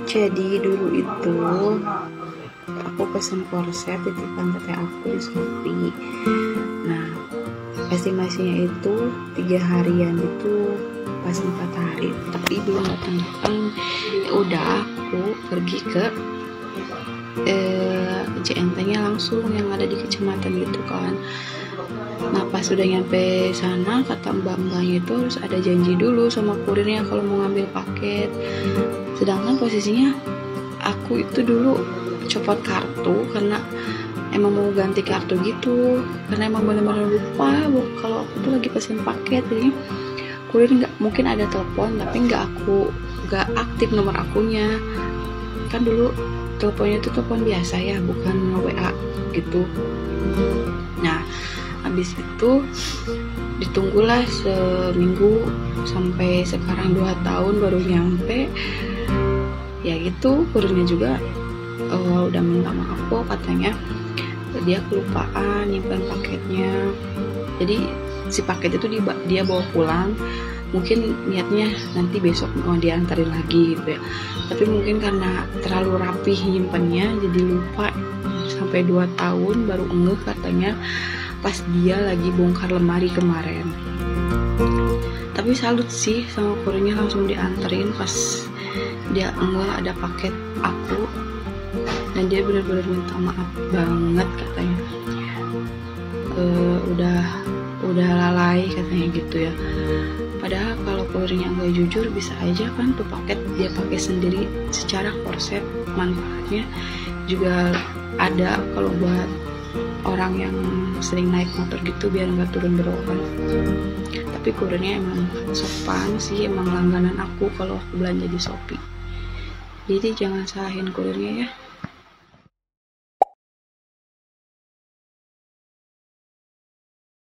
Jadi dulu itu aku pesen korset titipan teteh aku di Shopee. Nah, estimasinya itu 3 harian itu pas 4 hari, tapi belum datang. Ya udah, aku pergi ke JNT-nya langsung yang ada di kecamatan gitu kan. Nah, pas sudah nyampe sana, kata mbak-mbaknya itu harus ada janji dulu sama kurirnya kalau mau ngambil paket. Sedangkan posisinya aku itu dulu copot kartu karena emang mau ganti kartu gitu, karena emang benar-benar lupa kalau aku tuh lagi pesen paket. Jadi kurir nggak, mungkin ada telepon tapi nggak aktif nomor akunya kan. Dulu teleponnya tuh telepon biasa ya, bukan WA gitu. Nah, habis itu ditunggulah seminggu sampai sekarang 2 tahun baru nyampe. Ya gitu, kurirnya juga udah minta maaf kok, katanya dia kelupaan nyimpan paketnya. Jadi si paket itu dia bawa pulang, mungkin niatnya nanti besok mau diantarin lagi gitu ya, tapi mungkin karena terlalu rapih nyimpannya jadi lupa sampai 2 tahun baru ngeh katanya pas dia lagi bongkar lemari kemarin. Tapi salut sih sama kurirnya, langsung dianterin pas dia ngeh ada paket aku, dan dia benar-benar minta maaf banget katanya. Udah lalai katanya gitu ya. Padahal kalau kurirnya nggak jujur, bisa aja kan tuh paket dia pakai sendiri secara korset. Manfaatnya juga ada kalau buat orang yang sering naik motor gitu biar nggak turun berobat. Tapi kurirnya emang sopan sih, emang langganan aku kalau aku belanja di Shopee. Jadi jangan salahin kurirnya ya.